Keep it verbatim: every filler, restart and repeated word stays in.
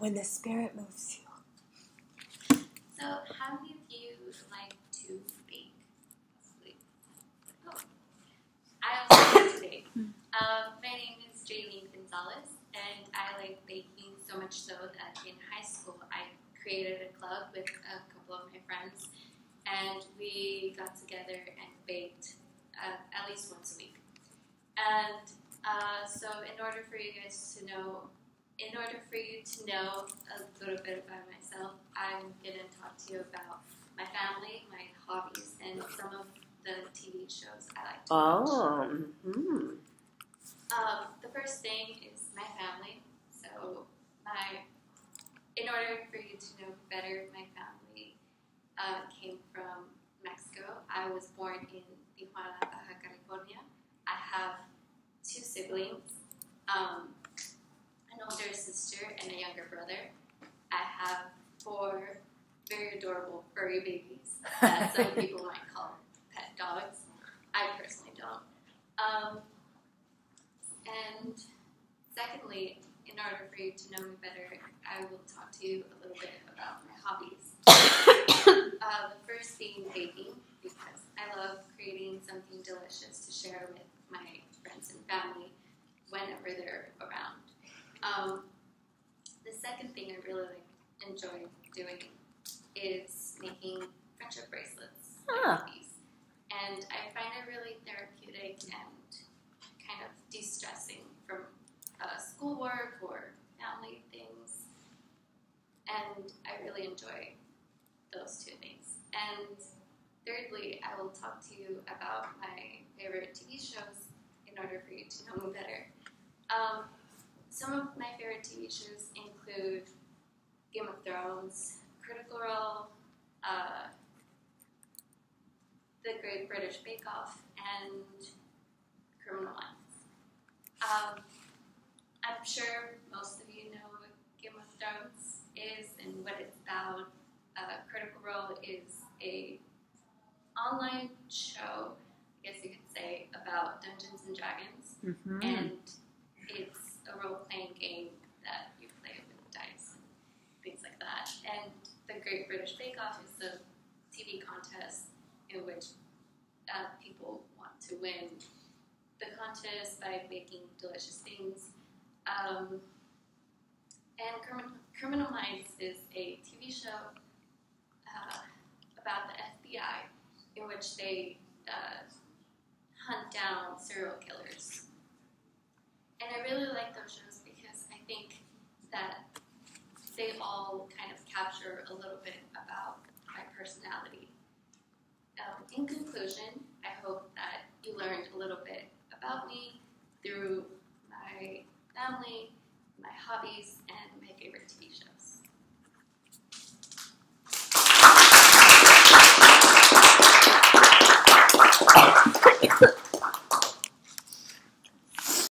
when the Spirit moves you. So, how many of you like to bake? Oh. I also like to bake. Um, my name is Jaylene Gonzalez, and I like baking so much so that in high school I created a club with a couple of my friends, and we got together and baked uh, at least once a week. And uh, so in order for you guys to know, in order for you to know a little bit about myself, I'm going to talk to you about my family, my hobbies, and some of the T V shows I like to watch. Oh, mm-hmm. Um, the first thing is my family. So my, in order for you to know better, my family uh, came from Mexico. I was born in Tijuana, Baja California. I have two siblings, um, an older sister and a younger brother. I have four very adorable furry babies that some people might call pet dogs. I personally don't. Um, and secondly, in order for you to know me better, I will talk to you a little bit about my hobbies. uh, the first being baking, because I love creating something delicious to share with my friends and family whenever they're around. Um, the second thing I really like, enjoy doing is making friendship bracelets Huh. like these. And I find it really therapeutic and kind of de-stressing from uh, schoolwork or family things. And I really enjoy those two things. And thirdly, I will talk to you about my favorite T V shows in order for you to know me better. Um, some of my favorite T V shows include Game of Thrones, Critical Role, uh, The Great British Bake Off, and Criminal Minds. Um, I'm sure most of you know what Game of Thrones is and what it's about. Uh, Critical Role is a online show, I guess you could say, about Dungeons and Dragons, Mm-hmm. and it's a role-playing game that you play with dice and things like that. And the Great British Bake Off is a T V contest in which uh, people want to win the contest by making delicious things. Um, and Crimin- Criminal Minds is a T V show uh, about the F B I in which they uh, hunt down serial killers. And I really like those shows because I think that they all kind of capture a little bit about my personality. Um, in conclusion, I hope that you learned a little bit about me through my family, my hobbies, and my favorite T V shows.